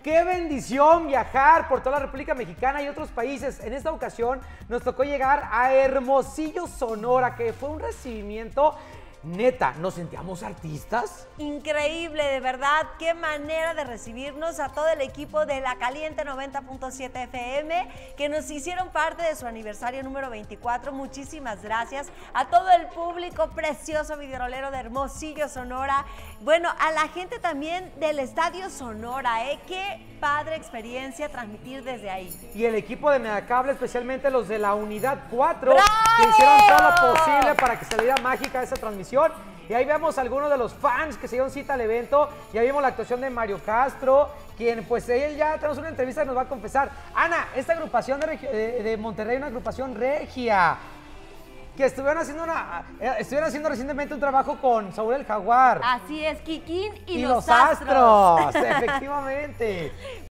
Qué bendición viajar por toda la República Mexicana y otros países. En esta ocasión nos tocó llegar a Hermosillo, Sonora, que fue un recibimiento neta. ¿Nos sentíamos artistas? Increíble, de verdad. Qué manera de recibirnos a todo el equipo de La Caliente 90.7 FM, que nos hicieron parte de su aniversario número 24. Muchísimas gracias a todo el público precioso videorolero de Hermosillo, Sonora. Bueno, a la gente también del Estadio Sonora, Qué padre experiencia transmitir desde ahí. Y el equipo de Megacable, especialmente los de la Unidad 4, ¡Bravo! que hicieron todo lo posible para que saliera mágica esa transmisión. Y ahí vemos a algunos de los fans que se dieron cita al evento. Ya vimos la actuación de Mario Castro, quien pues él ya tenemos una entrevista y nos va a confesar. Ana, esta agrupación de Monterrey, una agrupación regia, que estuvieron haciendo recientemente un trabajo con Saúl el Jaguar. Así es, Kikín y los Astros. Efectivamente.